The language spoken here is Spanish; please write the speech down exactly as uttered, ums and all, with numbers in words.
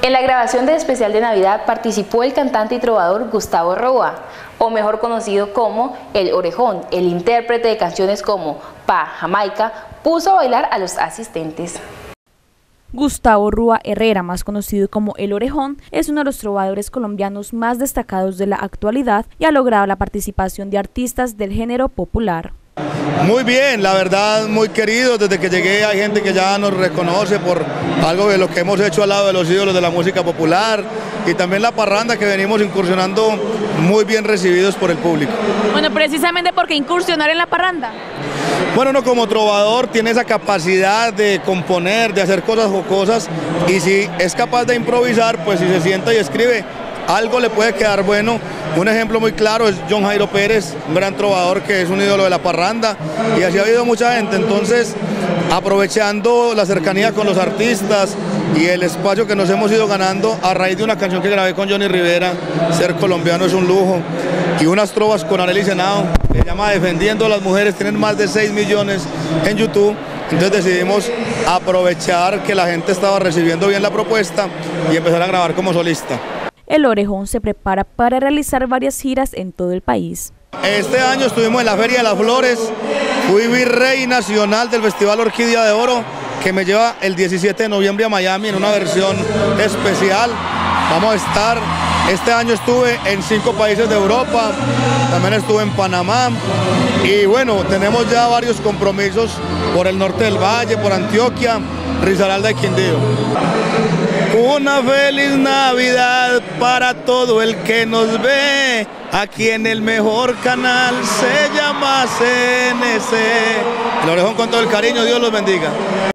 En la grabación del especial de Navidad participó el cantante y trovador Gustavo Rúa, o mejor conocido como El Orejón. El intérprete de canciones como Pa Jamaica puso a bailar a los asistentes. Gustavo Rúa Herrera, más conocido como El Orejón, es uno de los trovadores colombianos más destacados de la actualidad y ha logrado la participación de artistas del género popular. Muy bien, la verdad, muy querido. Desde que llegué hay gente que ya nos reconoce por algo de lo que hemos hecho al lado de los ídolos de la música popular, y también la parranda, que venimos incursionando, muy bien recibidos por el público. Bueno, precisamente porque incursionar en la parranda. Bueno, uno como trovador tiene esa capacidad de componer, de hacer cosas jocosas, y si es capaz de improvisar, pues si se sienta y escribe, algo le puede quedar bueno. Un ejemplo muy claro es John Jairo Pérez, un gran trovador que es un ídolo de la parranda, y así ha habido mucha gente. Entonces, aprovechando la cercanía con los artistas y el espacio que nos hemos ido ganando a raíz de una canción que grabé con Johnny Rivera, Ser Colombiano es un lujo, y unas trovas con Arely Senado, que se llama Defendiendo a las Mujeres, tienen más de seis millones en YouTube. Entonces decidimos aprovechar que la gente estaba recibiendo bien la propuesta y empezar a grabar como solista. El Orejón se prepara para realizar varias giras en todo el país. Este año estuvimos en la Feria de las Flores, fui virrey nacional del Festival Orquídea de Oro, que me lleva el diecisiete de noviembre a Miami en una versión especial. Vamos a estar, este año estuve en cinco países de Europa, también estuve en Panamá, y bueno, tenemos ya varios compromisos por el norte del Valle, por Antioquia, Risaralda y Quindío. Una feliz Navidad para todo el que nos ve, aquí en el mejor canal, se llama C N C. El Orejón con todo el cariño, Dios los bendiga.